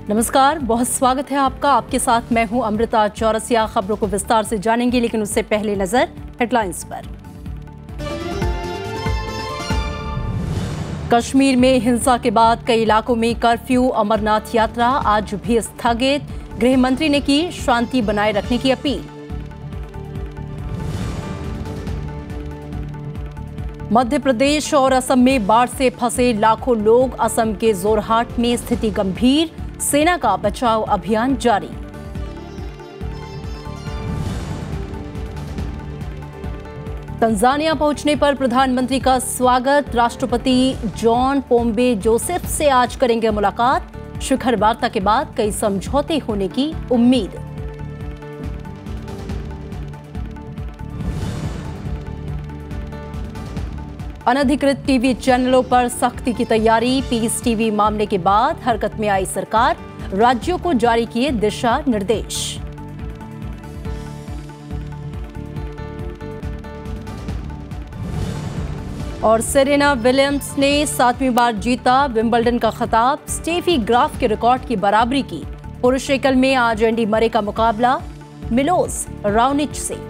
नमस्कार, बहुत स्वागत है आपका। आपके साथ मैं हूं अमृता चौरसिया। खबरों को विस्तार से जानेंगे, लेकिन उससे पहले नजर हेडलाइंस पर। कश्मीर में हिंसा के बाद कई इलाकों में कर्फ्यू। अमरनाथ यात्रा आज भी स्थगित। गृह मंत्री ने की शांति बनाए रखने की अपील। मध्य प्रदेश और असम में बाढ़ से फंसे लाखों लोग। असम के जोरहाट में स्थिति गंभीर। सेना का बचाव अभियान जारी। तंजानिया पहुंचने पर प्रधानमंत्री का स्वागत। राष्ट्रपति जॉन पोम्बे जोसेफ से आज करेंगे मुलाकात। शिखर वार्ता के बाद कई समझौते होने की उम्मीद। अनधिकृत टीवी चैनलों पर सख्ती की तैयारी। पीस टीवी मामले के बाद हरकत में आई सरकार। राज्यों को जारी किए दिशा निर्देश। और सेरेना विलियम्स ने 7वीं बार जीता विंबलडन का खिताब। स्टेफी ग्राफ के रिकॉर्ड की बराबरी की। पुरुष एकल में आज एंडी मरे का मुकाबला मिलोस राउनिच से।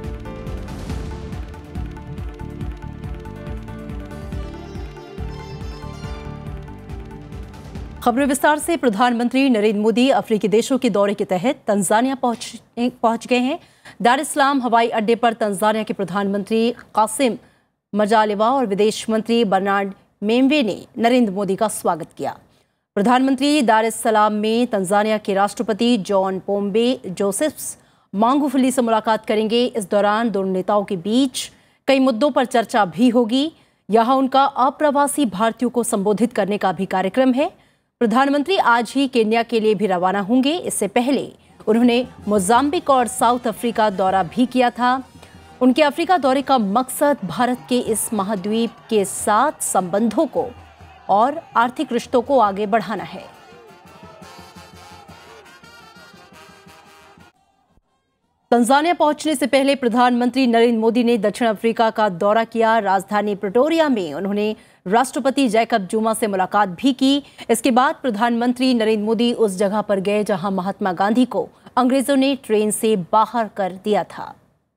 खबरें विस्तार से। प्रधानमंत्री नरेंद्र मोदी अफ्रीकी देशों के दौरे के तहत तंजानिया पहुंच गए हैं। दार इस सलाम हवाई अड्डे पर तंजानिया के प्रधानमंत्री कासिम मजालिवा और विदेश मंत्री बर्नार्ड मेम्वे ने नरेंद्र मोदी का स्वागत किया। प्रधानमंत्री दार इस सलाम में तंजानिया के राष्ट्रपति जॉन पोम्बे जोसेफ मांगुफली से मुलाकात करेंगे। इस दौरान दोनों नेताओं के बीच कई मुद्दों पर चर्चा भी होगी। यहाँ उनका अप्रवासी भारतीयों को संबोधित करने का भी कार्यक्रम है। प्रधानमंत्री आज ही केन्या के लिए भी रवाना होंगे। इससे पहले उन्होंने मोजाम्बिक और साउथ अफ्रीका दौरा भी किया था। उनके अफ्रीका दौरे का मकसद भारत के इस महाद्वीप के साथ संबंधों को और आर्थिक रिश्तों को आगे बढ़ाना है। तंजानिया पहुंचने से पहले प्रधानमंत्री नरेंद्र मोदी ने दक्षिण अफ्रीका का दौरा किया। राजधानी प्रिटोरिया में उन्होंने राष्ट्रपति जैकब जुमा से मुलाकात भी की। इसके बाद प्रधानमंत्री नरेंद्र मोदी उस जगह पर गए जहां महात्मा गांधी को अंग्रेजों ने ट्रेन से बाहर कर दिया था।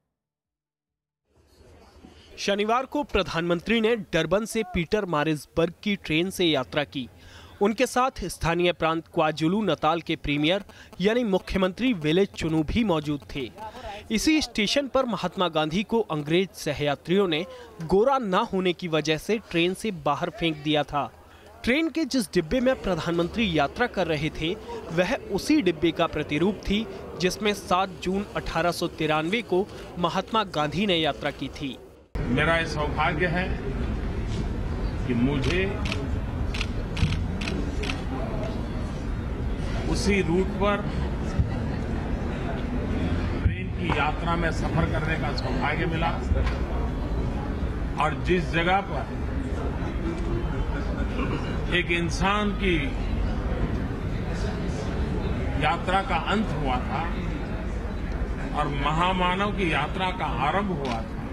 शनिवार को प्रधानमंत्री ने डरबन से पीटर मारिट्सबर्ग की ट्रेन से यात्रा की। उनके साथ स्थानीय प्रांत क्वाजुलू नताल के प्रीमियर यानी मुख्यमंत्री विलेज चुनू भी मौजूद थे। इसी स्टेशन पर महात्मा गांधी को अंग्रेज सहयात्रियों ने गोरा न होने की वजह से ट्रेन से बाहर फेंक दिया था। ट्रेन के जिस डिब्बे में प्रधानमंत्री यात्रा कर रहे थे वह उसी डिब्बे का प्रतिरूप थी जिसमें 7 जून 1893 को महात्मा गांधी ने यात्रा की थी। मेरा यह सौभाग्य है कि मुझे उसी रूट पर ट्रेन की यात्रा में सफर करने का सौभाग्य मिला और जिस जगह पर एक इंसान की यात्रा का अंत हुआ था और महामानव की यात्रा का आरंभ हुआ था,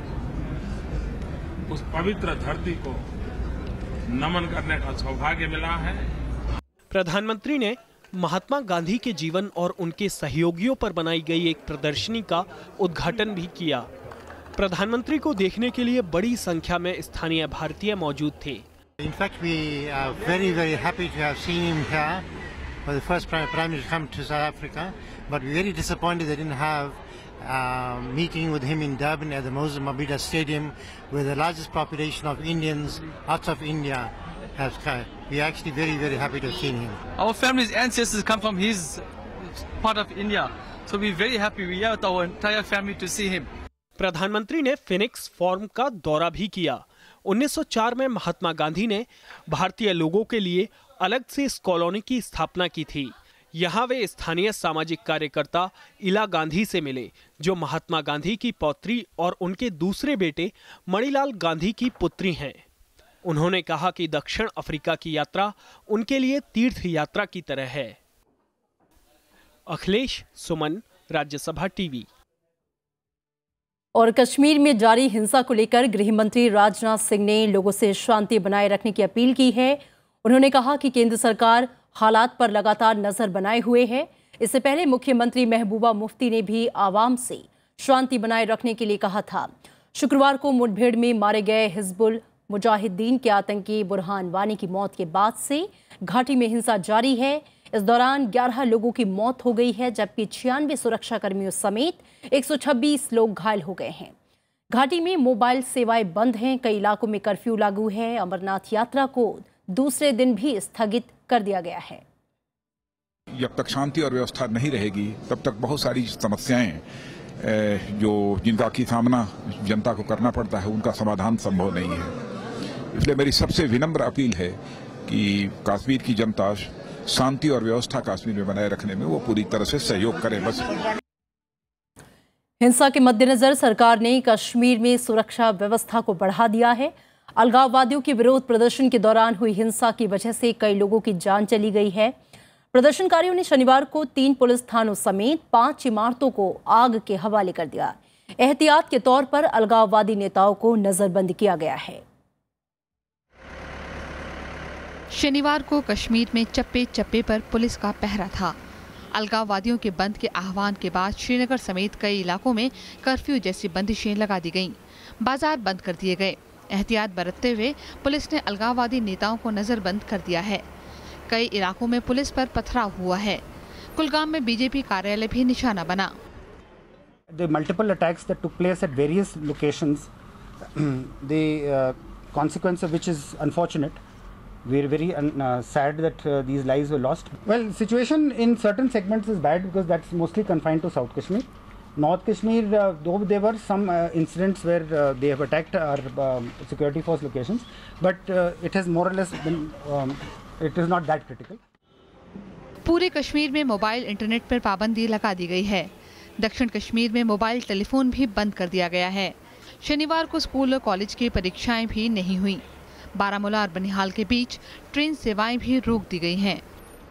उस पवित्र धरती को नमन करने का सौभाग्य मिला है। प्रधानमंत्री ने महात्मा गांधी के जीवन और उनके सहयोगियों पर बनाई गई एक प्रदर्शनी का उद्घाटन भी किया। प्रधानमंत्री को देखने के लिए बड़ी संख्या में स्थानीय भारतीय मौजूद थे। In fact, we are very happy to have seen him here for the first prime minister to come to South Africa, but we're very disappointed they didn't have meeting with him in Durban at the Moses Mabhida Stadium, where the largest population of Indians out of India has come. We are actually very happy to have seen him. Our family's ancestors come from his part of India, so we're very happy. We are with our entire family to see him. प्रधानमंत्री ने Phoenix form का दौरा भी किया। 1904 में महात्मा गांधी ने भारतीय लोगों के लिए अलग से इस कॉलोनी की स्थापना की थी। यहाँ वे स्थानीय सामाजिक कार्यकर्ता इला गांधी से मिले, जो महात्मा गांधी की पौत्री और उनके दूसरे बेटे मणिलाल गांधी की पुत्री हैं। उन्होंने कहा कि दक्षिण अफ्रीका की यात्रा उनके लिए तीर्थ यात्रा की तरह है। अखिलेश सुमन, राज्यसभा टीवी। और कश्मीर में जारी हिंसा को लेकर गृह मंत्री राजनाथ सिंह ने लोगों से शांति बनाए रखने की अपील की है। उन्होंने कहा कि केंद्र सरकार हालात पर लगातार नजर बनाए हुए है। इससे पहले मुख्यमंत्री महबूबा मुफ्ती ने भी आवाम से शांति बनाए रखने के लिए कहा था। शुक्रवार को मुठभेड़ में मारे गए हिजबुल मुजाहिदीन के आतंकी बुरहान वानी की मौत के बाद से घाटी में हिंसा जारी है। इस दौरान 11 लोगों की मौत हो गई है, जबकि 96 सुरक्षा कर्मियों समेत 126 लोग घायल हो गए हैं। घाटी में मोबाइल सेवाएं बंद हैं, कई इलाकों में कर्फ्यू लागू है। अमरनाथ यात्रा को दूसरे दिन भी स्थगित कर दिया गया है। जब तक शांति और व्यवस्था नहीं रहेगी तब तक बहुत सारी समस्याएं जिनका की सामना जनता को करना पड़ता है, उनका समाधान संभव नहीं है। इसलिए मेरी सबसे विनम्र अपील है कि कश्मीर की जनता शांति और व्यवस्था कश्मीर में बनाए रखने में वो पूरी तरह से सहयोग करे। बस हिंसा के मद्देनजर सरकार ने कश्मीर में सुरक्षा व्यवस्था को बढ़ा दिया है। अलगाववादियों के विरोध प्रदर्शन के दौरान हुई हिंसा की वजह से कई लोगों की जान चली गई है। प्रदर्शनकारियों ने शनिवार को 3 पुलिस थानों समेत 5 इमारतों को आग के हवाले कर दिया। एहतियात के तौर पर अलगाववादी नेताओं को नजरबंद किया गया है। शनिवार को कश्मीर में चप्पे चप्पे पर पुलिस का पहरा था। अलगाववादियों के बंद के आह्वान के बाद श्रीनगर समेत कई इलाकों में कर्फ्यू जैसी बंदिशें लगा दी गईं। बाजार बंद कर दिए गए। एहतियात बरतते हुए पुलिस ने अलगाववादी नेताओं को नजरबंद कर दिया है। कई इलाकों में पुलिस पर पथराव हुआ है। कुलगाम में बीजेपी कार्यालय भी निशाना बना। The multiple attacks that took place at various locations, the consequence of which is unfortunate. We are very sad that these lives were lost. Well, situation in certain segments is bad because that's mostly confined to South Kashmir. North Kashmir, though there were some incidents where they have attacked our security force locations, but it has more or less been, it is not that critical. पूरे कश्मीर में mobile internet पर पाबंदी लगा दी गई है। दक्षिण कश्मीर में mobile telephone भी बंद कर दिया गया है। शनिवार को स्कूल और कॉलेज की परीक्षाएं भी नहीं हुई। बारामूला और बनिहाल के बीच ट्रेन सेवाएं भी रोक दी गई हैं।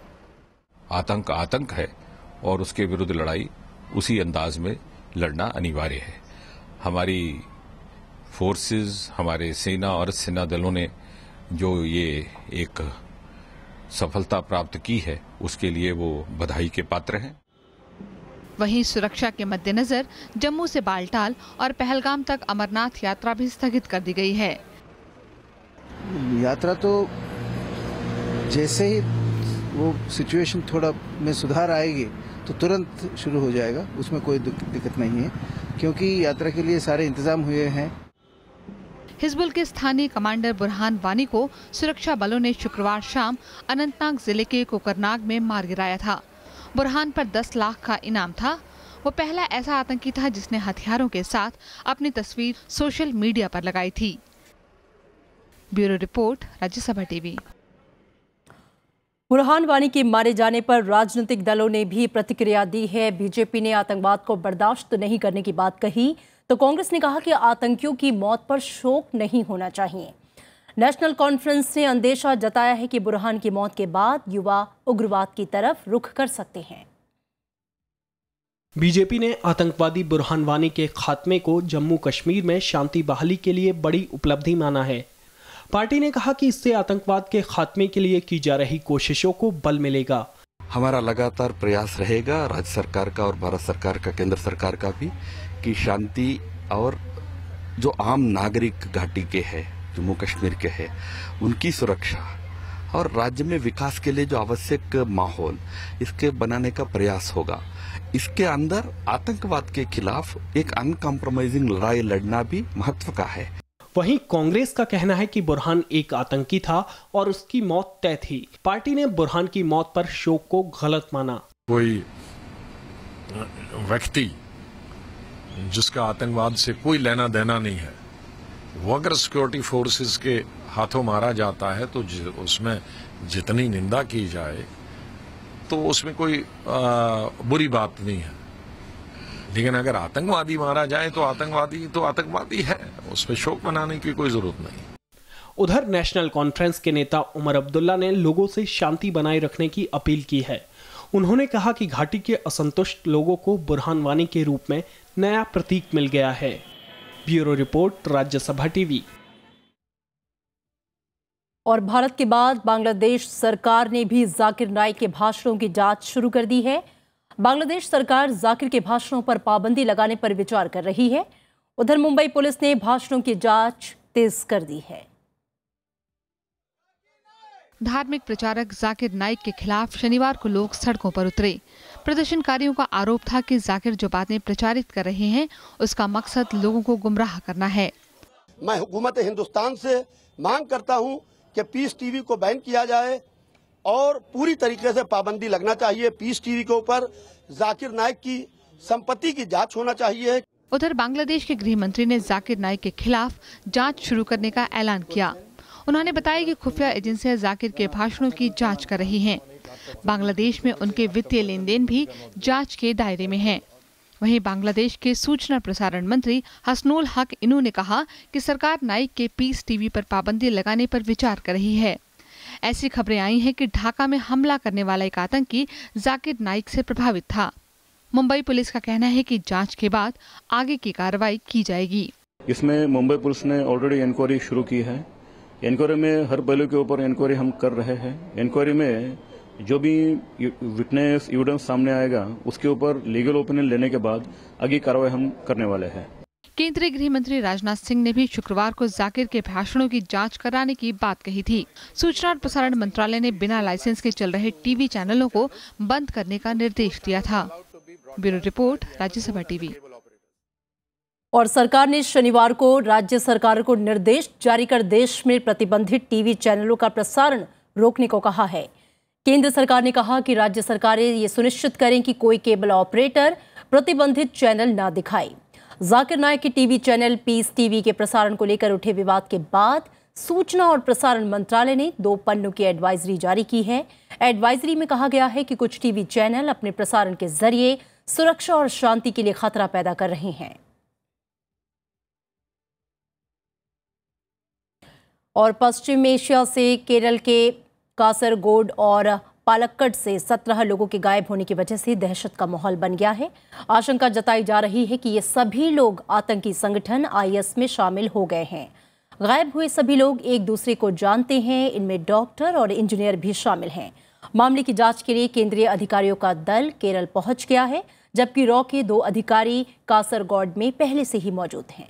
आतंक है और उसके विरुद्ध लड़ाई उसी अंदाज में लड़ना अनिवार्य है। हमारी फोर्सेस, हमारे सेना और सेना दलों ने जो ये एक सफलता प्राप्त की है, उसके लिए वो बधाई के पात्र हैं। वहीं सुरक्षा के मद्देनजर जम्मू से बालटाल और पहलगाम तक अमरनाथ यात्रा भी स्थगित कर दी गई है। यात्रा तो जैसे ही वो सिचुएशन थोड़ा में सुधार आएगी तो तुरंत शुरू हो जाएगा, उसमें कोई दिक्कत नहीं है, क्योंकि यात्रा के लिए सारे इंतजाम हुए हैं। हिजबुल के स्थानीय कमांडर बुरहान वानी को सुरक्षा बलों ने शुक्रवार शाम अनंतनाग जिले के कोकरनाग में मार गिराया था। बुरहान पर 10 लाख का इनाम था। वो पहला ऐसा आतंकी था जिसने हथियारों के साथ अपनी तस्वीर सोशल मीडिया पर लगाई थी। Bureau report, Rajya Sabha TV. Burhan Wani के मारे जाने पर राजनीतिक दलों ने भी प्रतिक्रिया दी है। बीजेपी ने आतंकवाद को बर्दाश्त नहीं करने की बात कही तो कांग्रेस ने कहा कि आतंकियों की मौत पर शोक नहीं होना चाहिए। नेशनल कॉन्फ्रेंस ने अंदेशा जताया है कि बुरहान की मौत के बाद युवा उग्रवाद की तरफ रुख कर सकते हैं। बीजेपी ने आतंकवादी बुरहान वानी के खात्मे को जम्मू कश्मीर में शांति बहाली के लिए बड़ी उपलब्धि माना है। पार्टी ने कहा कि इससे आतंकवाद के खात्मे के लिए की जा रही कोशिशों को बल मिलेगा। हमारा लगातार प्रयास रहेगा, राज्य सरकार का और भारत सरकार का, केंद्र सरकार का भी, कि शांति और जो आम नागरिक घाटी के हैं, जम्मू कश्मीर के हैं, उनकी सुरक्षा और राज्य में विकास के लिए जो आवश्यक माहौल इसके बनाने का प्रयास होगा। इसके अंदर आतंकवाद के खिलाफ एक अनकॉम्प्रोमाइजिंग लड़ाई लड़ना भी महत्व का है। वहीं कांग्रेस का कहना है कि बुरहान एक आतंकी था और उसकी मौत तय थी। पार्टी ने बुरहान की मौत पर शोक को गलत माना। कोई व्यक्ति जिसका आतंकवाद से कोई लेना देना नहीं है, वो अगर सिक्योरिटी फोर्सेस के हाथों मारा जाता है तो उसमें जितनी निंदा की जाए तो उसमें कोई बुरी बात नहीं है। लेकिन अगर आतंकवादी मारा जाए तो आतंकवादी है, उस पर शोक मनाने की कोई जरूरत नहीं। उधर नेशनल कॉन्फ्रेंस के नेता उमर अब्दुल्ला ने लोगों से शांति बनाए रखने की अपील की है। उन्होंने कहा कि घाटी के असंतुष्ट लोगों को बुरहान वानी के रूप में नया प्रतीक मिल गया है। Bureau report, Rajya Sabha TV. और भारत के बाद बांग्लादेश सरकार ने भी जाकिर नाइक के भाषणों की जांच शुरू कर दी है। बांग्लादेश सरकार जाकिर के भाषणों पर पाबंदी लगाने पर विचार कर रही है। उधर मुंबई पुलिस ने भाषणों की जांच तेज कर दी है। धार्मिक प्रचारक जाकिर नाइक के खिलाफ शनिवार को लोग सड़कों पर उतरे। प्रदर्शनकारियों का आरोप था कि जाकिर जो बातें प्रचारित कर रहे हैं उसका मकसद लोगों को गुमराह करना है। मैं हुकूमत हिंदुस्तान से मांग करता हूं कि पीस टीवी को बैन किया जाए और पूरी तरीके से पाबंदी लगना चाहिए। पीस टीवी के ऊपर जाकिर नाइक की संपत्ति की जांच होना चाहिए। उधर बांग्लादेश के गृह मंत्री ने जाकिर नाइक के खिलाफ जांच शुरू करने का ऐलान किया। उन्होंने बताया कि खुफिया एजेंसियां जाकिर के भाषणों की जांच कर रही हैं। बांग्लादेश में उनके वित्तीय लेन देन भी जांच के दायरे में हैं। वहीं बांग्लादेश के सूचना प्रसारण मंत्री हसनुल हक इनू ने कहा कि सरकार नाइक के पीस टीवी पर पाबंदी लगाने पर विचार कर रही है। ऐसी खबरें आई हैं कि ढाका में हमला करने वाला एक आतंकी जाकिर नाइक से प्रभावित था। मुंबई पुलिस का कहना है कि जांच के बाद आगे की कार्रवाई की जाएगी। इसमें मुंबई पुलिस ने ऑलरेडी इंक्वायरी शुरू की है। इंक्वायरी में हर पहलू के ऊपर इंक्वायरी हम कर रहे हैं। इंक्वायरी में जो भी विटनेस एविडेंस सामने आएगा उसके ऊपर लीगल ओपिनियन लेने के बाद आगे कार्रवाई हम करने वाले हैं। केंद्रीय गृह मंत्री राजनाथ सिंह ने भी शुक्रवार को जाकिर के भाषणों की जांच कराने की बात कही थी। सूचना और प्रसारण मंत्रालय ने बिना लाइसेंस के चल रहे टीवी चैनलों को बंद करने का निर्देश दिया था। Bureau report, Rajya Sabha TV. और सरकार ने शनिवार को राज्य सरकार को निर्देश जारी कर देश में प्रतिबंधित टीवी चैनलों का प्रसारण रोकने को कहा है। केंद्र सरकार ने कहा कि राज्य सरकारें ये सुनिश्चित करें कि कोई केबल ऑपरेटर प्रतिबंधित चैनल ना दिखाए। जाकिर नाइक के टीवी चैनल पीस टीवी के प्रसारण को लेकर उठे विवाद के बाद सूचना और प्रसारण मंत्रालय ने 2 पन्नों की एडवाइजरी जारी की है। एडवाइजरी में कहा गया है कि कुछ टीवी चैनल अपने प्रसारण के जरिए सुरक्षा और शांति के लिए खतरा पैदा कर रहे हैं। और पश्चिम एशिया से केरल के कासरगोड और पालक्कड से 17 लोगों के गायब होने की वजह से दहशत का माहौल बन गया है। आशंका जताई जा रही है कि ये सभी लोग आतंकी संगठन IS में शामिल हो गए हैं। गायब हुए सभी लोग एक दूसरे को जानते हैं। इनमें डॉक्टर और इंजीनियर भी शामिल हैं। मामले की जांच के लिए केंद्रीय अधिकारियों का दल केरल पहुंच गया है, जबकि रॉ के 2 अधिकारी कासरगोड में पहले से ही मौजूद हैं।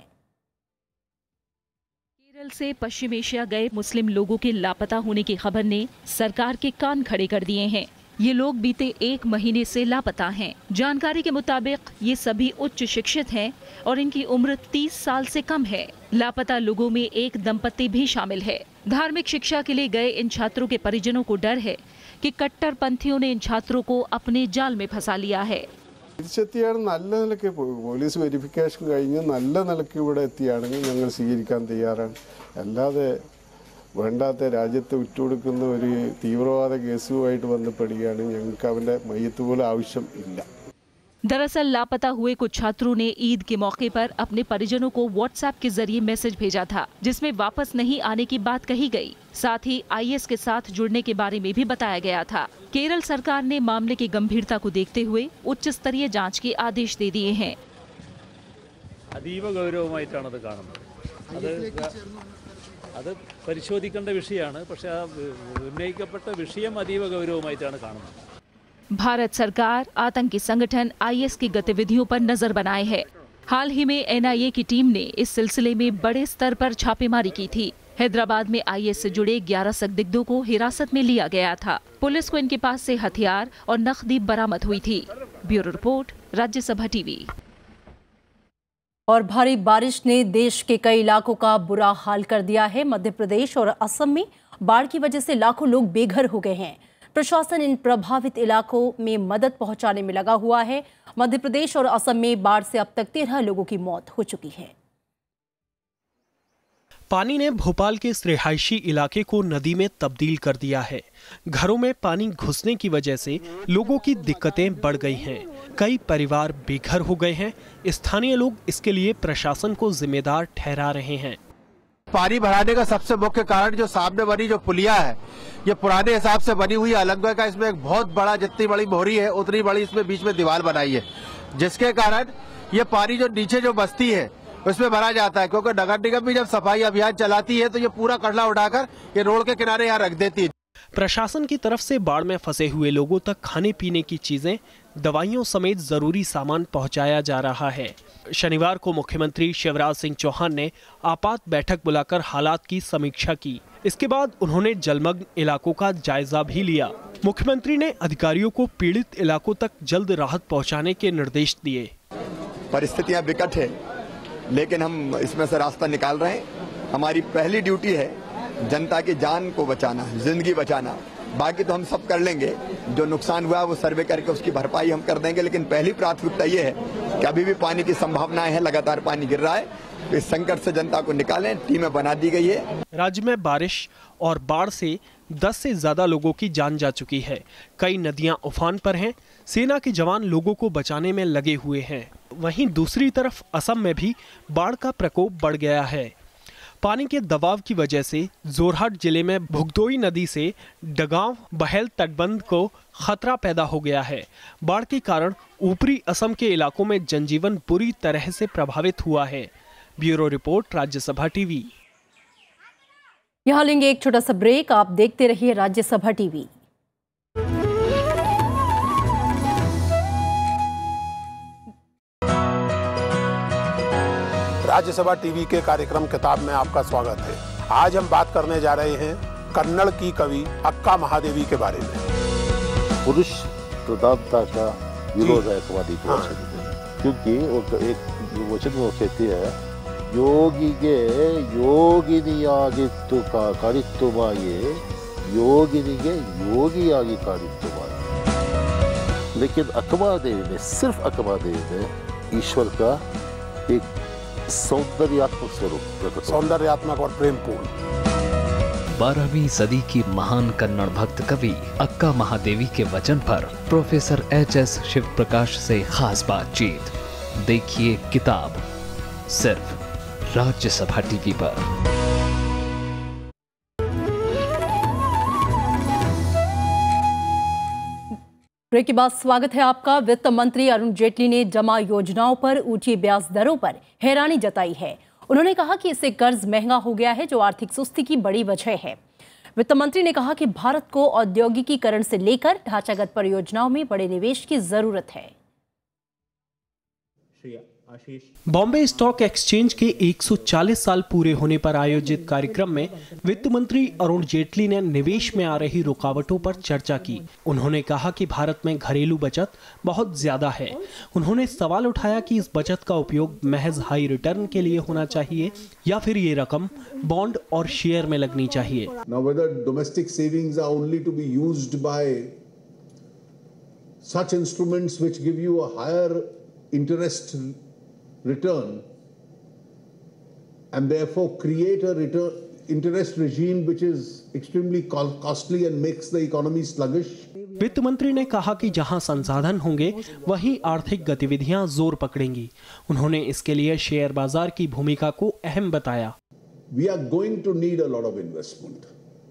केरल से पश्चिम एशिया गए मुस्लिम लोगों के लापता होने की खबर ने सरकार के कान खड़े कर दिए हैं। ये लोग बीते 1 महीने से लापता हैं। जानकारी के मुताबिक ये सभी उच्च शिक्षित हैं और इनकी उम्र 30 साल से कम है। लापता लोगों में एक दंपति भी शामिल है। धार्मिक शिक्षा के लिए गए इन छात्रों के परिजनों को डर है कि कट्टरपंथियों ने इन छात्रों को अपने जाल में फंसा लिया है। തിരിച്ചെത്തിയാണ് നല്ല നിലയ്ക്ക് പോലീസ് വെരിഫിക്കേഷൻ കഴിഞ്ഞ് നല്ല നിലയ്ക്ക് ഇവിടെ എത്തിയാണെങ്കിൽ ഞങ്ങൾ സ്വീകരിക്കാൻ തയ്യാറാണ്. അല്ലാതെ വേണ്ടാത്ത രാജ്യത്തെ വിട്ടുകൊടുക്കുന്ന ഒരു തീവ്രവാദ കേസുമായിട്ട് ബന്ധപ്പെടുകയാണ് ഞങ്ങൾക്ക് അവന്റെ മയ്യത്ത് പോലും ആവശ്യം ഇല്ല. दरअसल लापता हुए कुछ छात्रों ने ईद के मौके पर अपने परिजनों को व्हाट्सएप के जरिए मैसेज भेजा था, जिसमें वापस नहीं आने की बात कही गई। साथ ही IS के साथ जुड़ने के बारे में भी बताया गया था। केरल सरकार ने मामले की गंभीरता को देखते हुए उच्च स्तरीय जांच के आदेश दे दिए हैं। അതീവ ഗൗരവമായിട്ടാണ് കാണുന്നത്. അത് പരിശോധിക്കേണ്ട വിഷയമാണ്. പക്ഷേ ആ ഉന്നയിക്കപ്പെട്ട വിഷയം അതീവ ഗൗരവമായിട്ടാണ് കാണുന്നത്. भारत सरकार आतंकी संगठन IS की गतिविधियों पर नजर बनाए है। हाल ही में NIA की टीम ने इस सिलसिले में बड़े स्तर पर छापेमारी की थी। हैदराबाद में IS से जुड़े 11 संदिग्धों को हिरासत में लिया गया था। पुलिस को इनके पास से हथियार और नकदी बरामद हुई थी। Bureau report, Rajya Sabha TV. और भारी बारिश ने देश के कई इलाकों का बुरा हाल कर दिया है। मध्य प्रदेश और असम में बाढ़ की वजह से लाखों लोग बेघर हो गए हैं। प्रशासन इन प्रभावित इलाकों में मदद पहुंचाने में लगा हुआ है। मध्य प्रदेश और असम में बाढ़ से अब तक 13 लोगों की मौत हो चुकी है। पानी ने भोपाल के इस रिहायशी इलाके को नदी में तब्दील कर दिया है। घरों में पानी घुसने की वजह से लोगों की दिक्कतें बढ़ गई हैं। कई परिवार बेघर हो गए हैं। स्थानीय लोग इसके लिए प्रशासन को जिम्मेदार ठहरा रहे हैं। पानी भराने का सबसे मुख्य कारण जो सामने बनी जो पुलिया है, ये पुराने हिसाब से बनी हुई अलंगा का इसमें एक बहुत बड़ा, जितनी बड़ी मोहरी है उतनी बड़ी इसमें बीच में दीवार बनाई है, जिसके कारण ये पानी जो नीचे जो बस्ती है उसमें भरा जाता है, क्योंकि नगर निगम भी जब सफाई अभियान चलाती है तो ये पूरा कचरा उठाकर ये रोड के किनारे यहाँ रख देती है। प्रशासन की तरफ से बाढ़ में फंसे हुए लोगों तक खाने पीने की चीजें, दवाइयों समेत जरूरी सामान पहुंचाया जा रहा है। शनिवार को मुख्यमंत्री शिवराज सिंह चौहान ने आपात बैठक बुलाकर हालात की समीक्षा की। इसके बाद उन्होंने जलमग्न इलाकों का जायजा भी लिया। मुख्यमंत्री ने अधिकारियों को पीड़ित इलाकों तक जल्द राहत पहुंचाने के निर्देश दिए। परिस्थितियां विकट है, लेकिन हम इसमें से रास्ता निकाल रहे हैं। हमारी पहली ड्यूटी है जनता की जान को बचाना, जिंदगी बचाना। बाकी तो हम सब कर लेंगे, जो नुकसान हुआ वो सर्वे करके उसकी भरपाई हम कर देंगे। लेकिन पहली प्राथमिकता ये है कि अभी भी पानी की संभावनाएं हैं, लगातार पानी गिर रहा है, तो इस संकट से जनता को निकालें। टीमें बना दी गई है। राज्य में बारिश और बाढ़ से 10 से ज्यादा लोगों की जान जा चुकी है। कई नदियां उफान पर हैं। सेना के जवान लोगों को बचाने में लगे हुए हैं। वहीं दूसरी तरफ असम में भी बाढ़ का प्रकोप बढ़ गया है। पानी के दबाव की वजह से जोरहाट जिले में भुगदोई नदी से डगांव बहेल तटबंध को खतरा पैदा हो गया है। बाढ़ के कारण ऊपरी असम के इलाकों में जनजीवन बुरी तरह से प्रभावित हुआ है। Bureau report, Rajya Sabha TV. यहाँ लेंगे एक छोटा सा ब्रेक। आप देखते रहिए राज्यसभा टीवी। राज्यसभा टीवी के कार्यक्रम किताब में आपका स्वागत है। आज हम बात करने जा रहे हैं कन्नड़ की कवि अक्का महादेवी के बारे में। पुरुष प्रधानता का विरोध है अक्कावादी के वचन में, क्योंकि वो एक वचन वो कहती है, योगिगे योगिनियागित्तु का कारित्तुमाये योगिनिगे योगियागी कारित्तुमाये। लेकिन अक्कादेवी में, सिर्फ अक्कादेवी में ईश्वर का एक सौंदर्यात्मक स्वरूप, सौंदर्यात्मक और प्रेमपूर्ण। 12वीं सदी की महान कन्नड़ भक्त कवि अक्का महादेवी के वचन पर प्रोफेसर HS शिव प्रकाश से खास बातचीत। देखिए किताब सिर्फ राज्यसभा टीवी पर। ब्रेक के बाद स्वागत है आपका। वित्त मंत्री अरुण जेटली ने जमा योजनाओं पर ऊंची ब्याज दरों पर हैरानी जताई है। उन्होंने कहा कि इससे कर्ज महंगा हो गया है, जो आर्थिक सुस्ती की बड़ी वजह है। वित्त मंत्री ने कहा कि भारत को औद्योगिकीकरण से लेकर ढांचागत परियोजनाओं में बड़े निवेश की जरूरत है। बॉम्बे स्टॉक एक्सचेंज के 140 साल पूरे होने पर आयोजित कार्यक्रम में वित्त मंत्री अरुण जेटली ने निवेश में आ रही रुकावटों पर चर्चा की। उन्होंने कहा कि भारत में घरेलू बचत बहुत ज्यादा है। उन्होंने सवाल उठाया कि इस बचत का उपयोग महज हाई रिटर्न के लिए होना चाहिए या फिर ये रकम बॉन्ड और शेयर में लगनी चाहिए। Now whether domestic savings are only to be used by such instruments which give you a higher interest return and therefore create a interest regime which is extremely costly and makes the economy sluggish. वित्त मंत्री ने कहा कि जहां संसाधन होंगे वहीं आर्थिक गतिविधियां जोर पकड़ेंगी। उन्होंने इसके लिए शेयर बाजार की भूमिका को अहम बताया। We are going to need a lot of investment.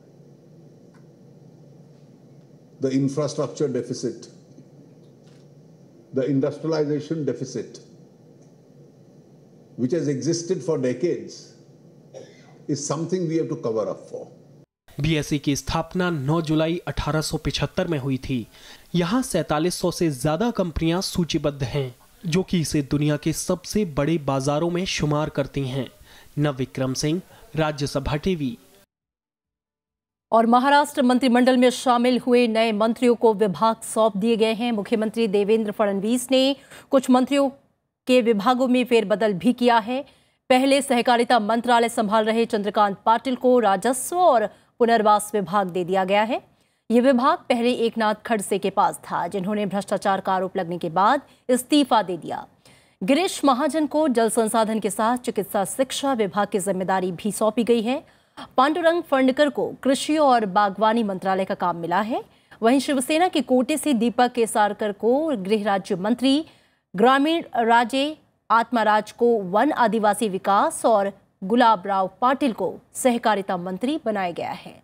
The infrastructure deficit, the industrialization deficit, which has existed for decades, is something we have to cover up for. BSE की स्थापना 9 जुलाई 1875 में हुई थी। यहाँ 4700 से ज्यादा कंपनियां सूचीबद्ध हैं, जो कि इसे दुनिया के सबसे बड़े बाजारों में शुमार करती हैं। नवविक्रम सिंह, राज्यसभा टीवी। और महाराष्ट्र मंत्रिमंडल में शामिल हुए नए मंत्रियों को विभाग सौंप दिए गए हैं। मुख्यमंत्री देवेंद्र फडणवीस ने कुछ मंत्रियों के विभागों में फेरबदल भी किया है। पहले सहकारिता मंत्रालय संभाल रहे चंद्रकांत पाटिल को राजस्व और पुनर्वास विभाग दे दिया गया है। ये विभाग पहले एकनाथ खड़से के पास था, जिन्होंने भ्रष्टाचार का आरोप लगने के बाद इस्तीफा दे दिया। गिरीश महाजन को जल संसाधन के साथ चिकित्सा शिक्षा विभाग की जिम्मेदारी भी सौंपी गई है। पांडुरंग फंडकर को कृषि और बागवानी मंत्रालय का काम मिला है। वहीं शिवसेना के कोटे से दीपक केसारकर को गृह राज्य मंत्री, ग्रामीण राज्य आत्माराज को वन आदिवासी विकास और गुलाब राव पाटिल को सहकारिता मंत्री बनाया गया है।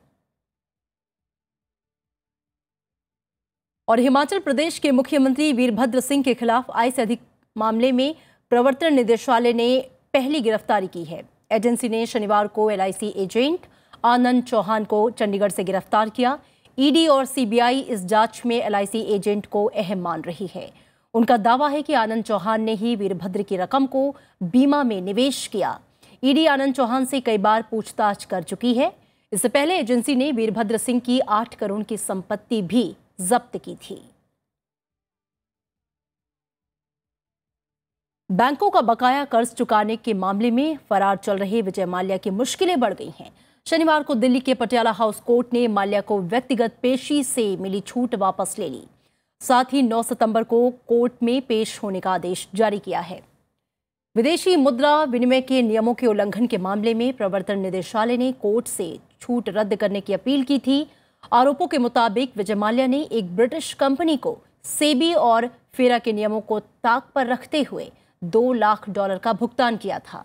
और हिमाचल प्रदेश के मुख्यमंत्री वीरभद्र सिंह के खिलाफ आय से अधिक मामले में प्रवर्तन निदेशालय ने पहली गिरफ्तारी की है। एजेंसी ने शनिवार को LIC एजेंट आनंद चौहान को चंडीगढ़ से गिरफ्तार किया। ईडी और CBI इस जांच में LIC एजेंट को अहम मान रही है। उनका दावा है कि आनंद चौहान ने ही वीरभद्र की रकम को बीमा में निवेश किया। ईडी आनंद चौहान से कई बार पूछताछ कर चुकी है। इससे पहले एजेंसी ने वीरभद्र सिंह की 8 करोड़ की संपत्ति भी जब्त की थी। बैंकों का बकाया कर्ज चुकाने के मामले में फरार चल रहे विजय माल्या की मुश्किलें बढ़ गई हैं। शनिवार को दिल्ली के पटियाला हाउस कोर्ट ने माल्या को व्यक्तिगत पेशी से मिली छूट वापस ले ली। साथ ही 9 सितंबर को कोर्ट में पेश होने का आदेश जारी किया है। विदेशी मुद्रा विनिमय के नियमों के उल्लंघन के मामले में प्रवर्तन निदेशालय ने कोर्ट से छूट रद्द करने की अपील की थी। आरोपों के मुताबिक विजय माल्या ने एक ब्रिटिश कंपनी को सेबी और फेरा के नियमों को ताक पर रखते हुए $2 लाख का भुगतान किया था।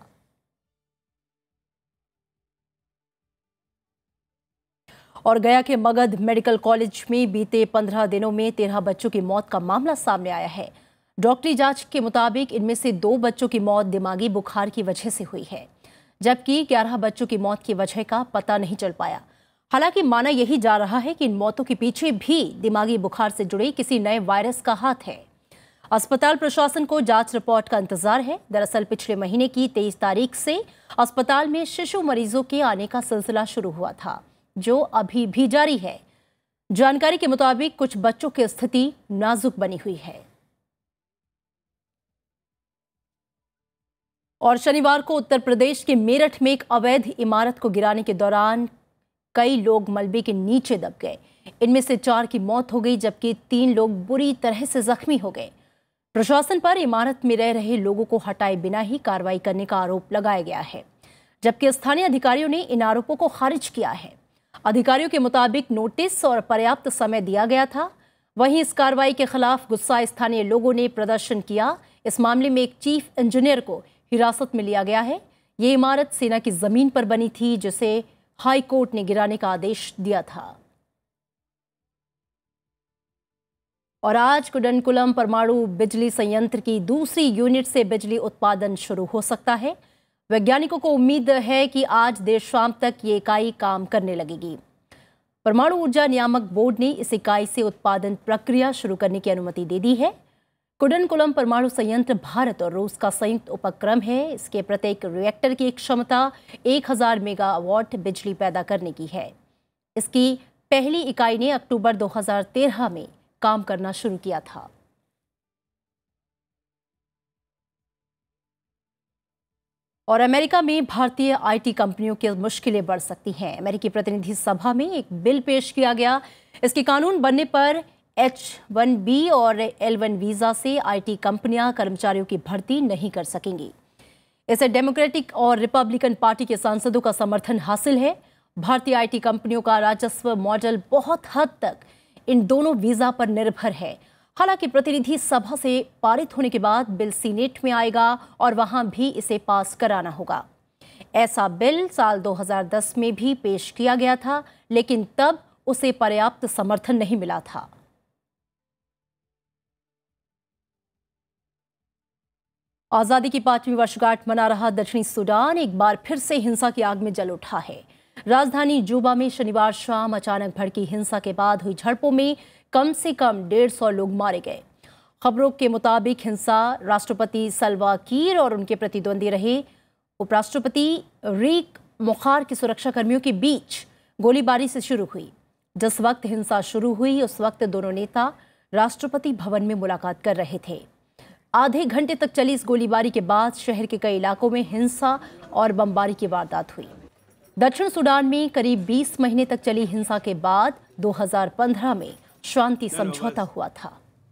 और गया के मगध मेडिकल कॉलेज में बीते 15 दिनों में 13 बच्चों की मौत का मामला सामने आया है। डॉक्टरी जांच के मुताबिक इनमें से 2 बच्चों की मौत दिमागी बुखार की वजह से हुई है, जबकि 11 बच्चों की मौत की वजह का पता नहीं चल पाया। हालांकि माना यही जा रहा है कि इन मौतों के पीछे भी दिमागी बुखार से जुड़े किसी नए वायरस का हाथ है। अस्पताल प्रशासन को जांच रिपोर्ट का इंतजार है। दरअसल पिछले महीने की 23 तारीख से अस्पताल में शिशु मरीजों के आने का सिलसिला शुरू हुआ था, जो अभी भी जारी है। जानकारी के मुताबिक कुछ बच्चों की स्थिति नाजुक बनी हुई है। और शनिवार को उत्तर प्रदेश के मेरठ में एक अवैध इमारत को गिराने के दौरान कई लोग मलबे के नीचे दब गए। इनमें से 4 की मौत हो गई, जबकि 3 लोग बुरी तरह से जख्मी हो गए। प्रशासन पर इमारत में रह रहे लोगों को हटाए बिना ही कार्रवाई करने का आरोप लगाया गया है, जबकि स्थानीय अधिकारियों ने इन आरोपों को खारिज किया है। अधिकारियों के मुताबिक नोटिस और पर्याप्त समय दिया गया था। वहीं इस कार्रवाई के खिलाफ गुस्साए स्थानीय लोगों ने प्रदर्शन किया। इस मामले में एक चीफ इंजीनियर को हिरासत में लिया गया है। ये इमारत सेना की जमीन पर बनी थी, जिसे हाई कोर्ट ने गिराने का आदेश दिया था। और आज कुडनकुलम परमाणु बिजली संयंत्र की दूसरी यूनिट से बिजली उत्पादन शुरू हो सकता है। वैज्ञानिकों को उम्मीद है कि आज देर शाम तक ये इकाई काम करने लगेगी। परमाणु ऊर्जा नियामक बोर्ड ने इस इकाई से उत्पादन प्रक्रिया शुरू करने की अनुमति दे दी है। कुडनकुलम परमाणु संयंत्र भारत और रूस का संयुक्त उपक्रम है। इसके प्रत्येक रिएक्टर की क्षमता 1000 मेगावाट बिजली पैदा करने की है। इसकी पहली इकाई ने अक्टूबर 2013 में काम करना शुरू किया था। और अमेरिका में भारतीय आईटी कंपनियों की मुश्किलें बढ़ सकती हैं। अमेरिकी प्रतिनिधि सभा में एक बिल पेश किया गया। इसके कानून बनने पर H-1B और L-1 वीजा से आईटी कंपनियां कर्मचारियों की भर्ती नहीं कर सकेंगी। इसे डेमोक्रेटिक और रिपब्लिकन पार्टी के सांसदों का समर्थन हासिल है। भारतीय आईटी कंपनियों का राजस्व मॉडल बहुत हद तक इन दोनों वीजा पर निर्भर है। हालांकि प्रतिनिधि सभा से पारित होने के बाद बिल सीनेट में आएगा और वहां भी इसे पास कराना होगा। ऐसा बिल साल 2010 में भी पेश किया गया था, लेकिन तब उसे पर्याप्त समर्थन नहीं मिला था। आजादी की 5वीं वर्षगांठ मना रहा दक्षिणी सूडान एक बार फिर से हिंसा की आग में जल उठा है। राजधानी जूबा में शनिवार शाम अचानक भड़की हिंसा के बाद हुई झड़पों में कम से कम 150 लोग मारे गए। खबरों के मुताबिक हिंसा राष्ट्रपति सल्वा कीर और उनके प्रतिद्वंदी रहे उपराष्ट्रपति रीक मुखार के सुरक्षाकर्मियों के बीच गोलीबारी से शुरू हुई। जिस वक्त हिंसा शुरू हुई उस वक्त दोनों नेता राष्ट्रपति भवन में मुलाकात कर रहे थे। आधे घंटे तक चली इस गोलीबारी के बाद शहर के कई इलाकों में हिंसा और बमबारी की वारदात हुई। दक्षिण सूडान में करीब 20 महीने तक चली हिंसा के बाद 2015 में शांति समझौता हुआ था।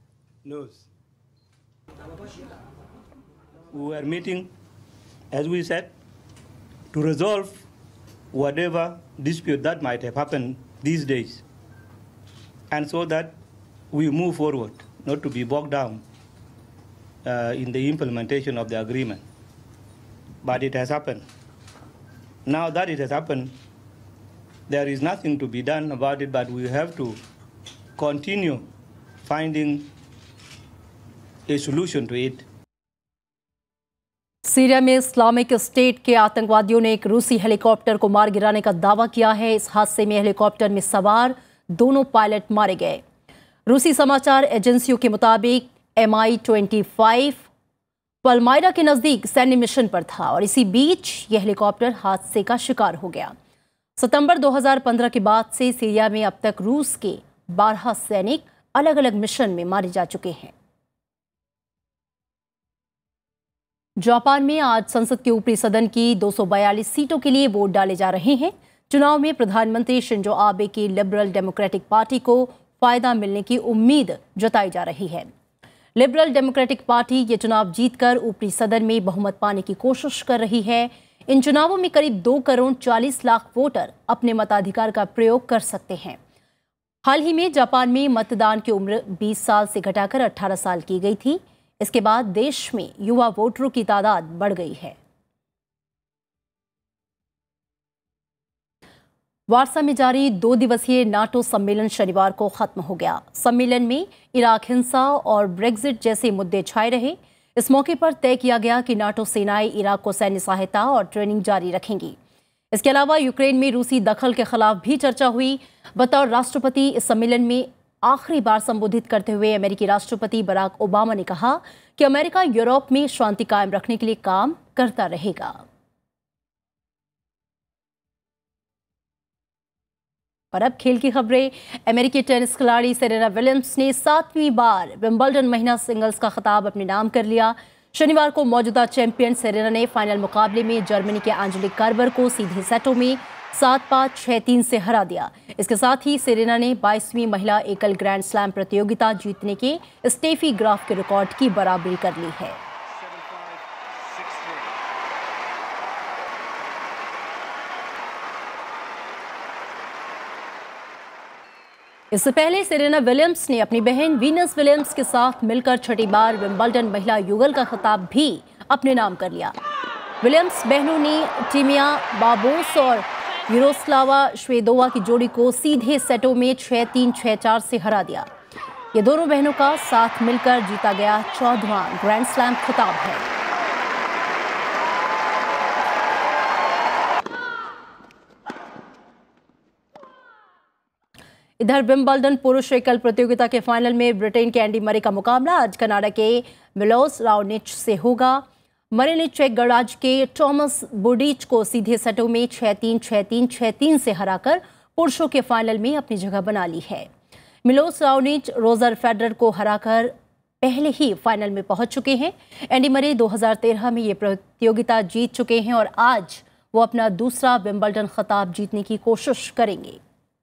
We are meeting, as we said, to resolve whatever dispute that might have happened these days, and so that we move forward, not to be bogged down in the implementation of the agreement. But it has happened. Now that it has happened, there is nothing to be done about it, but we have to continue finding a solution to it. Syria में Islamic State के आतंकवादियों ने एक रूसी helicopter को मार गिराने का दावा किया है। इस हादसे में हेलीकॉप्टर में सवार दोनों पायलट मारे गए। रूसी समाचार एजेंसियों के मुताबिक MI-25 पलमायरा के नजदीक सैन्य मिशन पर था और इसी बीच यह हेलीकॉप्टर हादसे का शिकार हो गया। सितंबर 2015 के बाद से सीरिया में अब तक रूस के 12 सैनिक अलग अलग मिशन में मारे जा चुके हैं। जापान में आज संसद के ऊपरी सदन की 242 सीटों के लिए वोट डाले जा रहे हैं। चुनाव में प्रधानमंत्री शिंजो आबे की लिबरल डेमोक्रेटिक पार्टी को फायदा मिलने की उम्मीद जताई जा रही है। लिबरल डेमोक्रेटिक पार्टी ये चुनाव जीतकर ऊपरी सदन में बहुमत पाने की कोशिश कर रही है। इन चुनावों में करीब 2 करोड़ 40 लाख वोटर अपने मताधिकार का प्रयोग कर सकते हैं। हाल ही में जापान में मतदान की उम्र 20 साल से घटाकर 18 साल की गई थी। इसके बाद देश में युवा वोटरों की तादाद बढ़ गई है। वार्सा में जारी 2 दिवसीय नाटो सम्मेलन शनिवार को खत्म हो गया। सम्मेलन में इराक हिंसा और ब्रेग्जिट जैसे मुद्दे छाए रहे। इस मौके पर तय किया गया कि नाटो सेनाएं इराक को सैन्य सहायता और ट्रेनिंग जारी रखेंगी। इसके अलावा यूक्रेन में रूसी दखल के खिलाफ भी चर्चा हुई। बतौर राष्ट्रपति इस सम्मेलन में आखिरी बार संबोधित करते हुए अमेरिकी राष्ट्रपति बराक ओबामा ने कहा कि अमेरिका यूरोप में शांति कायम रखने के लिए काम करता रहेगा। और अब खेल की खबरें। अमेरिकी टेनिस खिलाड़ी सेरेना विलियम्स ने 7वीं बार विंबलडन महिला सिंगल्स का खिताब अपने नाम कर लिया। शनिवार को मौजूदा चैंपियन सेरेना ने फाइनल मुकाबले में जर्मनी के एंजेलिक कार्बर को सीधे सेटों में 7-5, 6-3 से हरा दिया। इसके साथ ही सेरेना ने 22वीं महिला एकल ग्रैंड स्लैम प्रतियोगिता जीतने के स्टेफी ग्राफ के रिकॉर्ड की बराबरी कर ली है। इससे पहले सेरेना विलियम्स ने अपनी बहन वीनस विलियम्स के साथ मिलकर 6ठी बार विंबलडन महिला युगल का खिताब भी अपने नाम कर लिया। विलियम्स बहनों ने टीमिया बाबोस और यूरोस्लावा श्वेदोवा की जोड़ी को सीधे सेटों में 6-3, 6-4 से हरा दिया। ये दोनों बहनों का साथ मिलकर जीता गया 14वां ग्रैंड स्लैम खिताब है। इधर विंबलडन पुरुष एकल प्रतियोगिता के फाइनल में ब्रिटेन के एंडी मरे का मुकाबला आज कनाडा के मिलोस राओनिच से होगा। मरे ने चेक गणराज्य के टॉमस बुडिच को सीधे सेटों में 6-3, 6-3, 6-3 से हराकर पुरुषों के फाइनल में अपनी जगह बना ली है। मिलोस राओनिच रोजर फेडरर को हराकर पहले ही फाइनल में पहुंच चुके हैं। एंडी मरे 2013 में ये प्रतियोगिता जीत चुके हैं और आज वो अपना दूसरा विंबलडन खिताब जीतने की कोशिश करेंगे।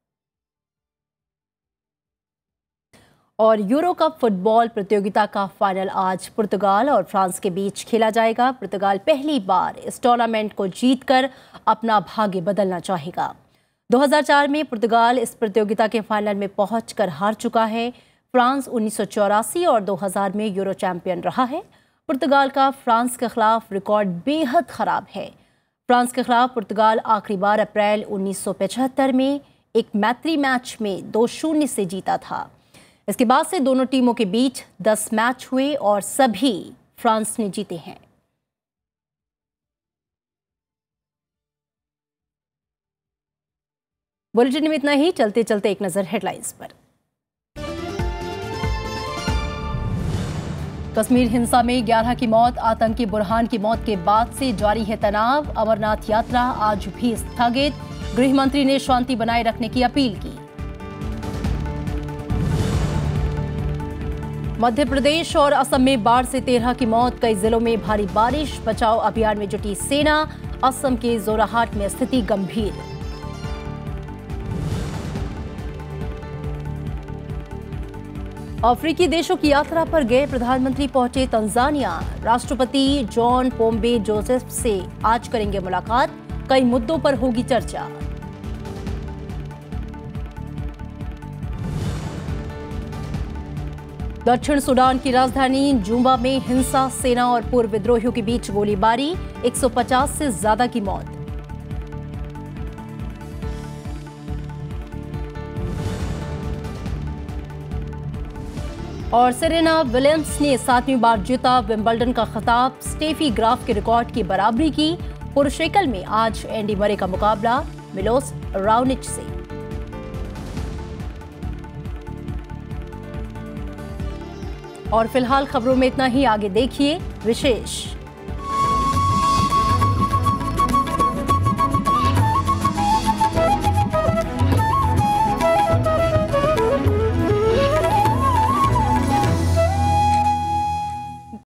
और यूरो कप फुटबॉल प्रतियोगिता का फाइनल आज पुर्तगाल और फ्रांस के बीच खेला जाएगा। पुर्तगाल पहली बार इस टूर्नामेंट को जीतकर अपना भाग्य बदलना चाहेगा। 2004 में पुर्तगाल इस प्रतियोगिता के फाइनल में पहुंचकर हार चुका है। फ्रांस 1984 और 2000 में यूरो चैंपियन रहा है। पुर्तगाल का फ्रांस के खिलाफ रिकॉर्ड बेहद खराब है। फ्रांस के खिलाफ पुर्तगाल आखिरी बार अप्रैल 1975 में एक मैत्री मैच में 2-0 से जीता था। इसके बाद से दोनों टीमों के बीच 10 मैच हुए और सभी फ्रांस ने जीते हैं। बुलेटिन में इतना ही। चलते चलते एक नजर हेडलाइंस पर। कश्मीर हिंसा में 11 की मौत। आतंकी बुरहान की मौत के बाद से जारी है तनाव। अमरनाथ यात्रा आज भी स्थगित। गृह मंत्री ने शांति बनाए रखने की अपील की। मध्य प्रदेश और असम में बाढ़ से 13 की मौत। कई जिलों में भारी बारिश। बचाव अभियान में जुटी सेना। असम के जोराहाट में स्थिति गंभीर। अफ्रीकी देशों की यात्रा पर गए प्रधानमंत्री पहुंचे तंजानिया। राष्ट्रपति जॉन पोम्बे जोसेफ से आज करेंगे मुलाकात। कई मुद्दों पर होगी चर्चा। दक्षिण सूडान की राजधानी जूबा में हिंसा। सेना और पूर्व विद्रोहियों के बीच गोलीबारी। 150 से ज्यादा की मौत। और सेरेना विलियम्स ने 7वीं बार जीता विंबलडन का खिताब। स्टेफी ग्राफ के रिकॉर्ड की बराबरी की। पुरुष एकल में आज एंडी मरे का मुकाबला मिलोस राउनिच से। और फिलहाल खबरों में इतना ही। आगे देखिए विशेष।